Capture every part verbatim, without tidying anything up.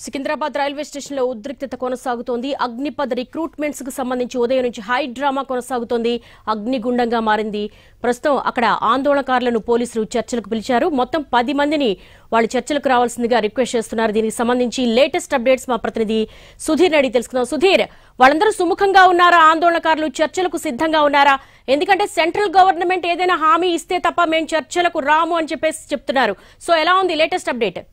Secunderabad railway station లో ఉద్రిక్తత కొనసాగుతోంది. అగ్నిపథ్ రిక్రూట్మెంట్స్ కు సంబంధించి ఉదయం నుంచి హై డ్రామా కొనసాగుతోంది. అగ్నిగుండంగా మారింది. ప్రస్తుతం అక్కడ ఆందోళనకారులను పోలీసులు చర్చలకు పిలిచారు. మొత్తం పది మందిని వాళ్ళు చర్చలకు రావాల్సిందిగా రిక్వెస్ట్ చేస్తున్నారు. దీనికి సంబంధించి లేటెస్ట్ అప్డేట్స్ మా ప్రతినిధి సుధీర్ రెడ్డి తెలుసుకుందాం. సుధీర్, వాళ్ళందరూ సుముఖంగా ఉన్నారా? ఆందోళనకారులు చర్చలకు సిద్ధంగా ఉన్నారా? ఎందుకంటే సెంట్రల్ గవర్నమెంట్ ఏదైనా హామీ ఇస్తే తప్ప మేము చర్చలకు రాము అని చెప్పేసి చెప్తున్నారు. సో ఎలా ఉంది latest update?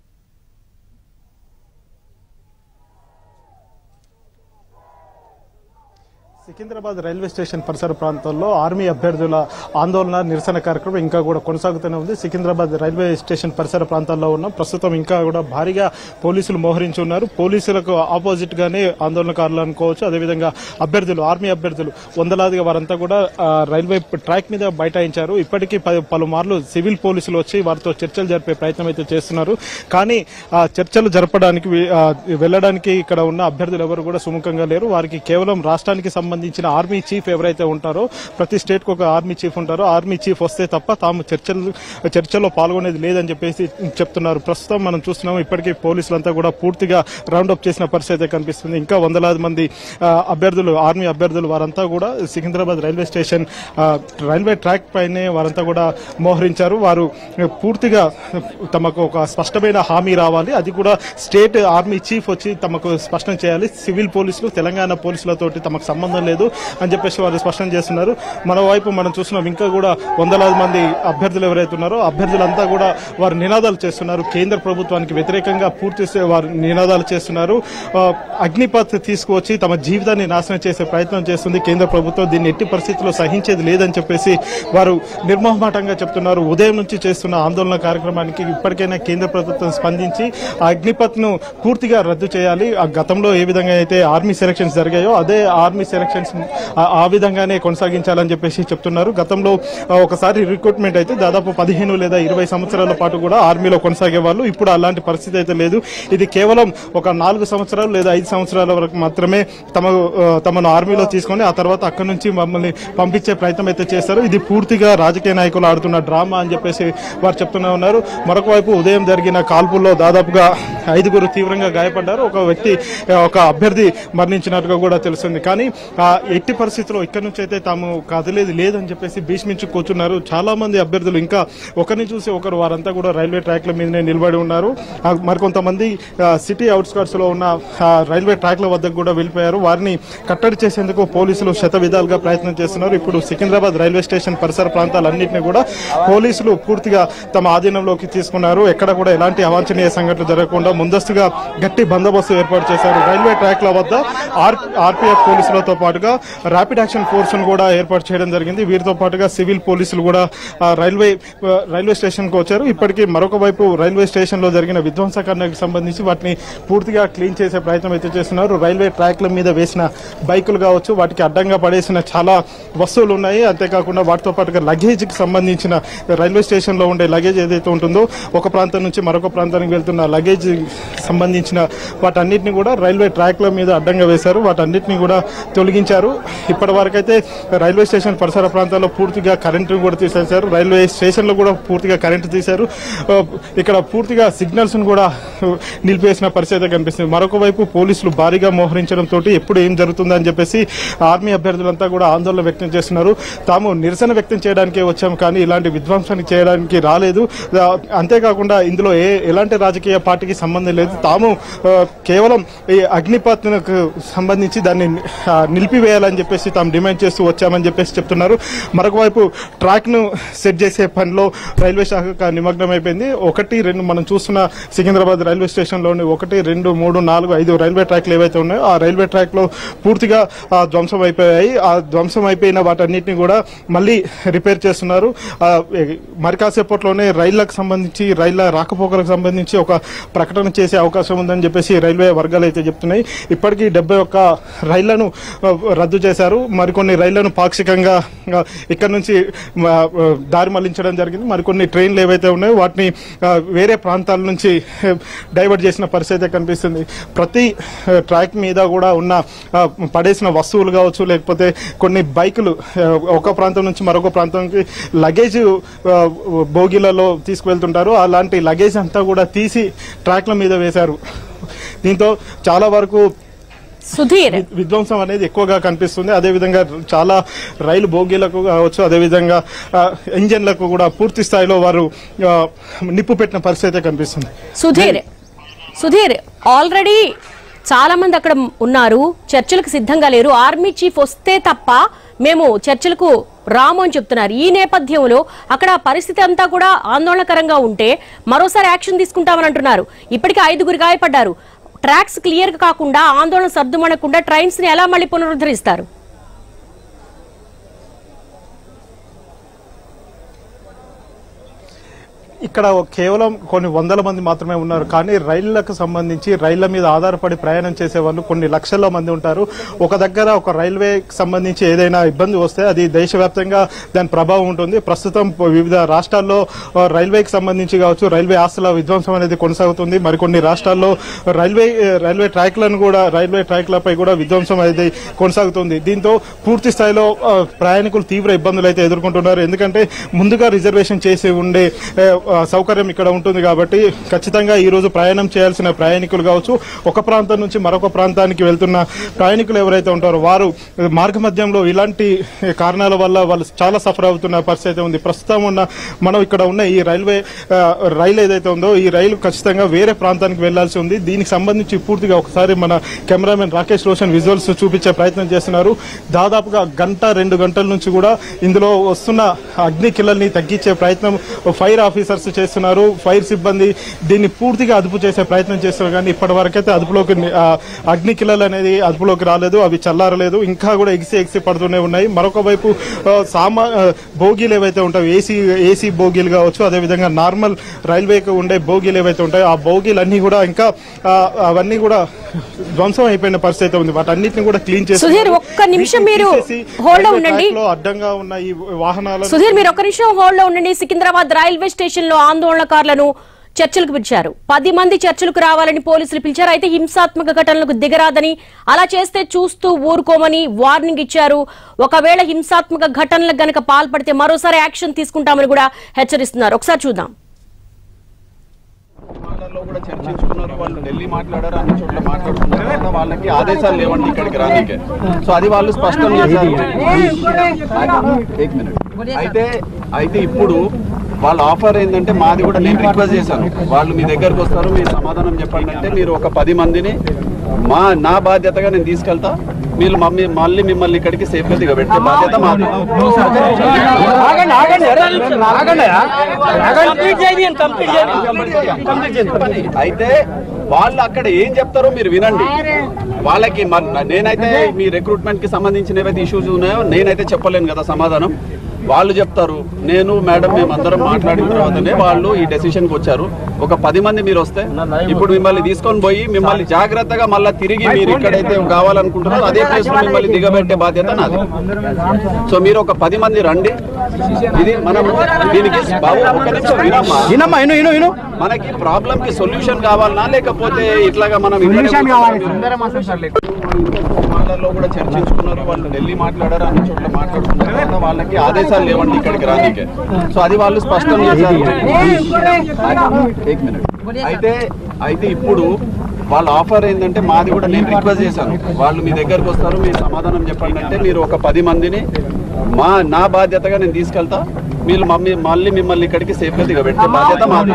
Secunderabad railway station పరిసర ప్రాంతాల్లో ఆర్మీ అభ్యర్థుల ఆందోళన నిరసన కార్యక్రమం ఇంకా కూడా కొనసాగుతూనే ఉంది. సికింద్రాబాద్ రైల్వే స్టేషన్ పరిసర ప్రాంతాల్లో ఉన్న ప్రస్తుతం ఇంకా కూడా భారీగా పోలీసులు మోహరించి ఉన్నారు. పోలీసులకు ఆపోజిట్ గానే ఆందోళనకారులు అనుకోవచ్చు. అదేవిధంగా అభ్యర్థులు ఆర్మీ అభ్యర్థులు వందలాదిగా వారంతా కూడా రైల్వే ట్రాక్ మీద బైఠాయించారు. ఇప్పటికీ పలుమార్లు సివిల్ పోలీసులు వచ్చి వారితో చర్చలు జరిపే ప్రయత్నం అయితే చేస్తున్నారు. కానీ ఆ చర్చలు జరపడానికి వెళ్లడానికి ఇక్కడ ఉన్న అభ్యర్థులు ఎవరు కూడా సుముఖంగా లేరు. వారికి కేవలం రాష్ట్రానికి సంబంధించిన ఆర్మీ చీఫ్ ఎవరైతే ఉంటారో, ప్రతి స్టేట్ కు ఒక ఆర్మీ చీఫ్ ఉంటారో, ఆర్మీ చీఫ్ వస్తే తప్ప తాము చర్చలు చర్చలో పాల్గొనేది లేదని చెప్పేసి చెప్తున్నారు. ప్రస్తుతం మనం చూస్తున్నాము ఇప్పటికీ పోలీసులంతా కూడా పూర్తిగా రౌండప్ చేసిన పరిస్థితి కనిపిస్తుంది. ఇంకా వందలాది మంది అభ్యర్థులు ఆర్మీ అభ్యర్థులు వారంతా కూడా Secunderabad railway station railway track పైనే వారంతా కూడా మోహరించారు. వారు పూర్తిగా తమకు ఒక స్పష్టమైన హామీ రావాలి, అది కూడా స్టేట్ ఆర్మీ చీఫ్ వచ్చి తమకు స్పష్టం చేయాలి. సివిల్ పోలీసులు తెలంగాణ పోలీసులతోటి తమకు సంబంధం లేదు అని చెప్పేసి వారు స్పష్టం చేస్తున్నారు. మరోవైపు మనం చూస్తున్నాం ఇంకా కూడా వందలాది మంది అభ్యర్థులు ఎవరైతే ఉన్నారో అభ్యర్థులంతా కూడా వారు నినాదాలు చేస్తున్నారు. కేంద్ర ప్రభుత్వానికి వ్యతిరేకంగా పూర్తి వారు నినాదాలు చేస్తున్నారు. అగ్నిపథ్ తీసుకువచ్చి తమ జీవితాన్ని నాశనం చేసే ప్రయత్నం చేస్తుంది కేంద్ర ప్రభుత్వం. దీన్ని ఎట్టి పరిస్థితుల్లో సహించేది లేదని చెప్పేసి వారు నిర్మోహమాటంగా చెప్తున్నారు. ఉదయం నుంచి చేస్తున్న ఆందోళన కార్యక్రమానికి ఇప్పటికైనా కేంద్ర ప్రభుత్వం స్పందించి ఆ అగ్నిపథ్ ను పూర్తిగా రద్దు చేయాలి. ఆ గతంలో ఏ విధంగా అయితే ఆర్మీ సెలక్షన్స్ జరిగాయో అదే ఆర్మీ సెలక్షన్స్ ఆ విధంగానే కొనసాగించాలని చెప్పేసి చెప్తున్నారు. గతంలో ఒకసారి రిక్రూట్మెంట్ అయితే దాదాపు పదిహేను లేదా ఇరవై సంవత్సరాల పాటు కూడా ఆర్మీలో కొనసాగే వాళ్ళు. ఇప్పుడు అలాంటి పరిస్థితి అయితే లేదు. ఇది కేవలం ఒక నాలుగు సంవత్సరాలు లేదా ఐదు సంవత్సరాల వరకు మాత్రమే తమ తమను ఆర్మీలో తీసుకొని ఆ తర్వాత అక్కడి నుంచి మమ్మల్ని పంపించే ప్రయత్నం అయితే చేస్తారు. ఇది పూర్తిగా రాజకీయ నాయకులు ఆడుతున్న డ్రామా అని చెప్పేసి వారు చెప్తూనే ఉన్నారు. మరొక వైపు ఉదయం జరిగిన కాల్పుల్లో దాదాపుగా ఐదుగురు తీవ్రంగా గాయపడ్డారు. ఒక వ్యక్తి ఒక అభ్యర్థి మరణించినట్టుగా కూడా తెలుస్తుంది. కానీ ఎట్టి పరిస్థితుల్లో ఇక్కడ నుంచి అయితే తాము కదిలేది లేదని చెప్పేసి భీష్మించి కూర్చున్నారు. చాలా మంది అభ్యర్థులు ఇంకా ఒకరిని చూసి ఒకరు వారంతా కూడా రైల్వే ట్రాక్ల మీదనే నిలబడి ఉన్నారు. మరికొంతమంది సిటీ అవుట్స్కర్ట్స్ లో ఉన్న రైల్వే ట్రాక్ల వద్దకు కూడా వెళ్ళిపోయారు. వారిని కట్టడి చేసేందుకు పోలీసులు శత విధాలుగా ప్రయత్నం చేస్తున్నారు. ఇప్పుడు సికింద్రాబాద్ రైల్వే స్టేషన్ పరిసర ప్రాంతాలన్నింటినీ కూడా పోలీసులు పూర్తిగా తమ ఆధీనంలోకి తీసుకున్నారు. ఎక్కడ కూడా ఎలాంటి అవాంఛనీయ సంఘటనలు జరగకుండా ముందస్తుగా గట్టి బందోబస్తు ఏర్పాటు చేశారు. రైల్వే ట్రాక్ల వద్ద ఆర్పీఎఫ్ పోలీసులతో పాటుగా ర్యాపిడ్ యాక్షన్ ఫోర్స్ ను కూడా ఏర్పాటు చేయడం జరిగింది. వీరితో పాటుగా సివిల్ పోలీసులు కూడా రైల్వే రైల్వే స్టేషన్ కు వచ్చారు. ఇప్పటికీ మరొక వైపు రైల్వే స్టేషన్ లో జరిగిన విధ్వంసకరణకు సంబంధించి వాటిని పూర్తిగా క్లీన్ చేసే ప్రయత్నం అయితే చేస్తున్నారు. రైల్వే ట్రాక్ల మీద వేసిన బైకులు కావచ్చు, వాటికి అడ్డంగా పడేసిన చాలా వస్తువులు ఉన్నాయి. అంతేకాకుండా వాటితో పాటుగా లగేజ్ కి సంబంధించిన రైల్వే స్టేషన్ లో ఉండే లగేజ్ ఏదైతే ఉంటుందో, ఒక ప్రాంతం నుంచి మరొక ప్రాంతానికి వెళ్తున్న లగేజ్ సంబంధించిన వాటన్నిటిని కూడా రైల్వే ట్రాక్ల మీద అడ్డంగా వేశారు. వాటన్నిటిని కూడా తొలగించారు. ఇప్పటి వరకైతే రైల్వే స్టేషన్ పరిసర ప్రాంతాల్లో పూర్తిగా కరెంటు కూడా తీసేశారు. రైల్వే స్టేషన్ లో కూడా పూర్తిగా కరెంటు తీశారు. ఇక్కడ పూర్తిగా సిగ్నల్స్ ను కూడా నిలిపేసిన పరిస్థితి కనిపిస్తుంది. మరొక వైపు పోలీసులు భారీగా మోహరించడంతో ఎప్పుడు ఏం జరుగుతుందని చెప్పేసి ఆర్మీ అభ్యర్థులంతా కూడా ఆందోళన వ్యక్తం చేస్తున్నారు. తాము నిరసన వ్యక్తం చేయడానికే వచ్చాము, కానీ ఇలాంటి విధ్వంసాన్ని చేయడానికి రాలేదు. అంతేకాకుండా ఇందులో ఏ ఎలాంటి రాజకీయ పార్టీకి సంబంధం లేదు. తాము కేవలం ఈ అగ్నిపథ్కు సంబంధించి దాన్ని నిలిపివేయాలని చెప్పేసి తాము డిమాండ్ చేస్తూ వచ్చామని చెప్పేసి చెప్తున్నారు. మరొక వైపు ట్రాక్ ను సెట్ చేసే పనిలో రైల్వే శాఖ నిమగ్నం అయిపోయింది. ఒకటి రెండు మనం చూస్తున్న సికింద్రాబాద్ రైల్వే స్టేషన్ లోని ఒకటి రెండు మూడు నాలుగు ఐదు రైల్వే ట్రాక్లు ఏవైతే ఉన్నాయో ఆ రైల్వే ట్రాక్ లో పూర్తిగా ధ్వంసం అయిపోయాయి. ఆ ధ్వంసం అయిపోయిన వాటన్నిటిని కూడా మళ్ళీ రిపేర్ చేస్తున్నారు. మరి కాసేపట్లోనే రైళ్లకు సంబంధించి రైళ్ల రాకపోకలకు సంబంధించి ఒక ప్రకటన చేసే అవకాశం ఉందని చెప్పేసి రైల్వే వర్గాలు అయితే చెప్తున్నాయి. ఇప్పటికీ డెబ్బై ఒక్క రైళ్లను రద్దు చేశారు. మరికొన్ని రైళ్లను పాక్షికంగా ఇక్కడ నుంచి దారి మళ్లించడం జరిగింది. మరికొన్ని ట్రైన్లు ఏవైతే ఉన్నాయో వాటిని వేరే ప్రాంతాల నుంచి డైవర్ట్ చేసిన పరిస్థితి కనిపిస్తుంది. ప్రతి ట్రాక్ మీద కూడా ఉన్న పడేసిన వస్తువులు కావచ్చు, లేకపోతే కొన్ని బైకులు ఒక ప్రాంతం నుంచి మరొక ప్రాంతానికి లగేజ్ బోగీలలో తీసుకువెళ్తుంటారు. అలాంటి లగేజ్ అంతా కూడా తీసి ట్రాక్ల మీద వేశారు. దీంతో చాలా వరకు సుధీర్ విధ్వంసం అనేది ఎక్కువగా కనిపిస్తుంది. అదేవిధంగా చాలా రైలు బోగీలకు కావచ్చు, అదేవిధంగా ఇంజన్లకు కూడా పూర్తి స్థాయిలో వారు నిప్పు పెట్టిన పరిస్థితి కనిపిస్తుంది. సుధీర్ సుధీర్ ఆల్రెడీ చాలా మంది అక్కడ ఉన్నారు, చర్చలకు సిద్ధంగా లేరు. ఆర్మీ చీఫ్ వస్తే తప్ప మేము చర్చలకు రాము అని చెప్తున్నారు. ఈ నేపథ్యంలో అక్కడ పరిస్థితి అంతా కూడా ఆందోళనకరంగా ఉంటే మరోసారి యాక్షన్ తీసుకుంటామని అంటున్నారు. ఇప్పటికే ఐదుగురు గాయపడ్డారు. ట్రాక్స్ క్లియర్ కాకుండా ఆందోళన సర్దుమనకుండా ట్రైన్స్ ని ఎలా మళ్ళీ పునరుద్ధరిస్తారు? ఇక్కడ కేవలం కొన్ని వందల మంది మాత్రమే ఉన్నారు. కానీ రైళ్లకు సంబంధించి రైళ్ల మీద ఆధారపడి ప్రయాణం చేసే వాళ్ళు కొన్ని లక్షల మంది ఉంటారు. ఒక దగ్గర ఒక రైల్వేకి సంబంధించి ఏదైనా ఇబ్బంది వస్తే అది దేశవ్యాప్తంగా దాని ప్రభావం ఉంటుంది. ప్రస్తుతం వివిధ రాష్ట్రాల్లో రైల్వేకి సంబంధించి కావచ్చు, రైల్వే ఆస్తుల విధ్వంసం అనేది కొనసాగుతుంది. మరికొన్ని రాష్ట్రాల్లో రైల్వే రైల్వే ట్రాక్లను కూడా రైల్వే ట్రాక్లపై కూడా విధ్వంసం అనేది కొనసాగుతుంది. దీంతో పూర్తి స్థాయిలో ప్రయాణికులు తీవ్ర ఇబ్బందులు అయితే ఎదుర్కొంటున్నారు. ఎందుకంటే ముందుగా రిజర్వేషన్ చేసి ఉండే సౌకర్యం ఇక్కడ ఉంటుంది కాబట్టి ఖచ్చితంగా ఈ రోజు ప్రయాణం చేయాల్సిన ప్రయాణికులు కావచ్చు, ఒక ప్రాంతం నుంచి మరొక ప్రాంతానికి వెళ్తున్న ప్రయాణికులు ఎవరైతే ఉంటారో వారు మార్గ మధ్యంలో ఇలాంటి కారణాల వల్ల వాళ్ళు చాలా సఫర్ అవుతున్న పరిస్థితి ఉంది. ప్రస్తుతం ఉన్న మనం ఇక్కడ ఉన్న ఈ రైల్వే రైలు ఏదైతే ఉందో ఈ రైలు ఖచ్చితంగా వేరే ప్రాంతానికి వెళ్లాల్సి ఉంది. దీనికి సంబంధించి పూర్తిగా ఒకసారి మన కెమెరామెన్ రాకేష్ రోషన్ విజువల్స్ చూపించే ప్రయత్నం చేస్తున్నారు. దాదాపుగా గంట రెండు గంటల నుంచి కూడా ఇందులో వస్తున్న అగ్ని కిల్లల్ని తగ్గించే ప్రయత్నం ఫైర్ ఆఫీసర్స్ చేస్తున్నారు. ఫైర్ సిబ్బంది దీన్ని పూర్తిగా అదుపు చేసే ప్రయత్నం చేస్తున్నారు. కానీ ఇప్పటి వరకైతే అదుపులోకి అగ్ని కిల్లలు అనేది అదుపులోకి రాలేదు, అవి చల్లారలేదు, ఇంకా కూడా ఎగిసి ఎగిసి పడుతూనే ఉన్నాయి. మరొక వైపు సామా బోగీలు ఏవైతే ఉంటాయో ఏసీ ఏసీ బోగీలు కావచ్చు, అదేవిధంగా నార్మల్ రైల్వేకి ఉండే బోగీలు ఏవైతే ఉంటాయో ఆ బోగీలు అన్ని కూడా ఇంకా అవన్నీ కూడా ధ్వంసం అయిపోయిన పరిస్థితి ఉంది. వాటన్నిటిని కూడా క్లీన్ చేసి సుధీర్ ఒక్క నిమిషం మీరు హోల్డ్ లో ఉండండి. అడ్డంగా ఉన్న ఈ వాహనాలు సుధీర్ మీరు ఒక్క నిమిషం హోల్డ్ లో ఉండండి. సికింద్రాబాద్ రైల్వే స్టేషన్ లో ఆందోళనకారులను చర్చలకు పిలిచారు. పది మంది చర్చలకు రావాలని పోలీసులు పిలిచారు. అయితే హింసాత్మక ఘటనలకు దిగరాదని, అలా చేస్తే చూస్తూ ఊరుకోమని వార్నింగ్ ఇచ్చారు. ఒకవేళ హింసాత్మక ఘటనలకు గనక పాల్పడితే మరోసారి యాక్షన్ తీసుకుంటామని కూడా హెచ్చరిస్తున్నారు. ఒకసారి చూద్దాం. కూడా చర్చించుకున్నారు, వాళ్ళు ఢిల్లీ మాట్లాడారు, అన్ని చోట్ల మాట్లాడుకున్నారు. వాళ్ళకి ఆదేశాలు లేవండి ఇక్కడికి రానికే. సో అది వాళ్ళు స్పష్టం చేశారు. అయితే అయితే ఇప్పుడు వాళ్ళ ఆఫర్ ఏంటంటే మాది కూడా నేను రిక్వెస్ట్ చేశాను, వాళ్ళు మీ దగ్గరకు వస్తారు, మీరు సమాధానం చెప్పండి అంటే మీరు ఒక పది మందిని మా నా బాధ్యతగా నేను తీసుకెళ్తా, మీరు మమ్మీ మళ్ళీ మిమ్మల్ని ఇక్కడికి సేఫ్గా దిగబెట్టే బాధ్యత మాది. అయితే వాళ్ళు అక్కడ ఏం చెప్తారో మీరు వినండి. వాళ్ళకి నేనైతే మీ రిక్రూట్మెంట్ కి సంబంధించిన ఏవైతే ఇష్యూస్ ఉన్నాయో నేనైతే చెప్పలేను కదా సమాధానం. వాళ్ళు చెప్తారు. నేను మేడం మేమందరం మాట్లాడిన తర్వాతనే వాళ్ళు ఈ డెసిషన్కి వచ్చారు. ఒక పది మంది మీరు వస్తే ఇప్పుడు మిమ్మల్ని తీసుకొని పోయి మిమ్మల్ని జాగ్రత్తగా మళ్ళీ తిరిగి మీరు ఎక్కడైతే కావాలనుకుంటున్నారో అదే ప్లేస్ లో మిమ్మల్ని దిగబెట్టే బాధ్యత నాది. సో మీరు ఒక పది మంది రండి. ఇది మనం దీనికి బాబు ఒక నిమిషం వినమ్మా, మనకి ప్రాబ్లం కి సొల్యూషన్ కావాలనా లేకపోతే ఇట్లాగా మనం లో కూడా చర్చించుకున్నారు, వాళ్ళు ఢిల్లీ మాట్లాడారు, అన్ని చోట్ల మాట్లాడుకున్నారు. వాళ్ళకి ఆదేశాలు లేవండి ఇక్కడికి రానికే. సో అది వాళ్ళు స్పష్టం చేశారు. అయితే అయితే ఇప్పుడు వాళ్ళ ఆఫర్ ఏంటంటే మాది కూడా నేను రిక్వెస్ట్ చేశాను, వాళ్ళు మీ దగ్గరకు వస్తారు, మీరు సమాధానం చెప్పండి అంటే మీరు ఒక పది మందిని మా నా బాధ్యతగా నేను తీసుకెళ్తా, మీరు మమ్మీ మళ్ళీ మిమ్మల్ని ఇక్కడికి సేఫ్గా దిగబెట్టే బాధ్యత మాది.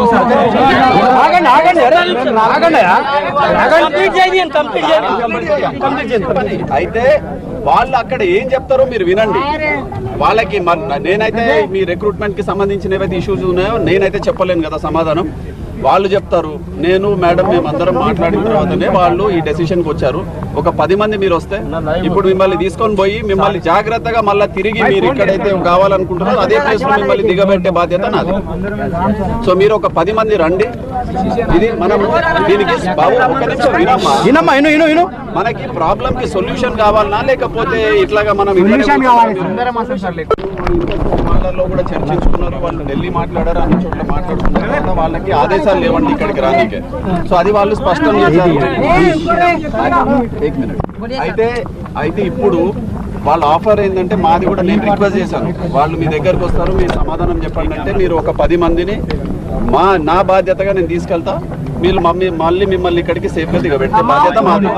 అయితే వాళ్ళు అక్కడ ఏం చెప్తారో మీరు వినండి. వాళ్ళకి నేనైతే మీ రిక్రూట్మెంట్ కి సంబంధించిన ఏవైతే ఇష్యూస్ ఉన్నాయో నేనైతే చెప్పలేను కదా సమాధానం. వాళ్ళు చెప్తారు. నేను మేడం మేమందరం మాట్లాడిన తర్వాతనే వాళ్ళు ఈ డెసిషన్కి వచ్చారు. ఒక పది మంది మీరు వస్తే ఇప్పుడు మిమ్మల్ని తీసుకొని పోయి మిమ్మల్ని జాగ్రత్తగా మళ్ళీ తిరిగి మీరు ఎక్కడైతే కావాలనుకుంటున్నారో అదే ప్లేస్ లో మిమ్మల్ని దిగబెట్టే బాధ్యత నాది. సో మీరు ఒక పది మంది రండి. ఇది మనం దీనికి బాబు ఒక నిమిషం వినమ్మా, మనకి ప్రాబ్లం కి సొల్యూషన్ కావాలనా లేకపోతే ఇట్లాగా మనం లో కూడా చర్చించుకున్నారు, వాళ్ళు ఢిల్లీ మాట్లాడారు, అన్ని చోట్ల మాట్లాడుకున్నారు. వాళ్ళకి ఆదేశాలు లేవండి ఇక్కడికి రానికే. సో అది వాళ్ళు స్పష్టం చేశారు. అయితే అయితే ఇప్పుడు వాళ్ళ ఆఫర్ ఏంటంటే మాది కూడా నేను రిక్వెస్ట్ చేశాను, వాళ్ళు మీ దగ్గరకు వస్తారు, మీరు సమాధానం చెప్పండి అంటే మీరు ఒక పది మందిని మా నా బాధ్యతగా నేను తీసుకెళ్తా, మీరు మమ్మీ మళ్ళీ మిమ్మల్ని ఇక్కడికి సేఫ్ గా దిగబెట్టే బాధ్యత మాది.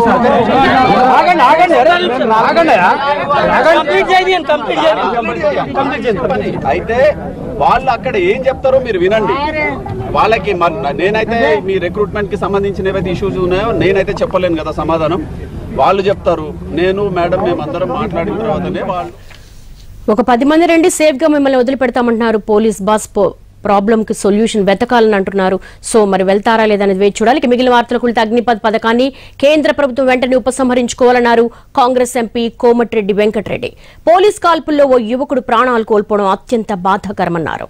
అయితే వాళ్ళు అక్కడ ఏం చెప్తారో మీరు వినండి. వాళ్ళకి నేనైతే మీ రిక్రూట్మెంట్ కి సంబంధించిన ఏవైతే ఇష్యూస్ ఉన్నాయో నేనైతే చెప్పలేను కదా సమాధానం. వాళ్ళు చెప్తారు. నేను మేడం మేమందరం మాట్లాడిన తర్వాతనే వాళ్ళు ఒక పది మంది రండి సేఫ్ గా మిమ్మల్ని వదిలిపెడతామంటున్నారు పోలీస్ బాస్. ప్రాబ్లం కి సొల్యూషన్ వెతకాలని అంటున్నారు. సో మరి వెళ్తారా లేదనేది వేచి చూడాలి. మిగిలిన వార్తలకు వెళ్తే అగ్నిపథ్ పథకాన్ని కేంద్ర ప్రభుత్వం వెంటనే ఉపసంహరించుకోవాలన్నారు కాంగ్రెస్ ఎంపీ కోమటిరెడ్డి వెంకటరెడ్డి. పోలీస్ కాల్పుల్లో ఓ యువకుడు ప్రాణాలు కోల్పోవడం అత్యంత బాధాకరమన్నారు.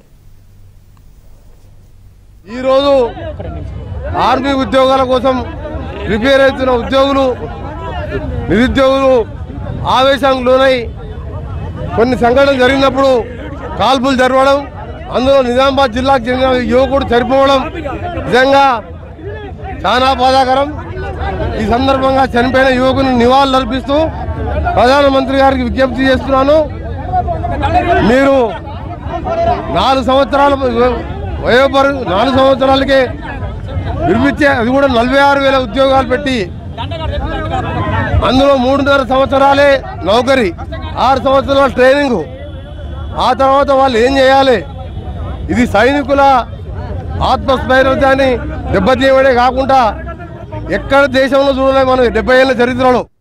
ఈరోజు ఆర్మీ ఉద్యోగాల కోసం ప్రిపేర్ అవుతున్న ఉద్యోగులు నిరుద్యోగులు ఆవేశానికి లోనై కొన్ని సంఘటనలు జరిగినప్పుడు కాల్పులు జరగడం, అందులో నిజామాబాద్ జిల్లాకు చెందిన యువకుడు చనిపోవడం నిజంగా చాలా బాధాకరం. ఈ సందర్భంగా చనిపోయిన యువకుని నివాళులు అర్పిస్తూ ప్రధానమంత్రి గారికి విజ్ఞప్తి చేస్తున్నాను. మీరు నాలుగు సంవత్సరాల వయోపరు నాలుగు సంవత్సరాలకే విరమించే, అది కూడా నలభై ఆరు వేల ఉద్యోగాలు పెట్టి అందులో మూడున్నర సంవత్సరాలే నౌకరీ, ఆరు సంవత్సరాల ట్రైనింగ్, ఆ తర్వాత వాళ్ళు ఏం చేయాలి? ఇది సైనికుల ఆత్మస్థైర్యాన్ని దెబ్బతీయడమే కాకుండా ఎక్కడ దేశంలో చూడలే మనం డెబ్బై ఏళ్ళ చరిత్రలో.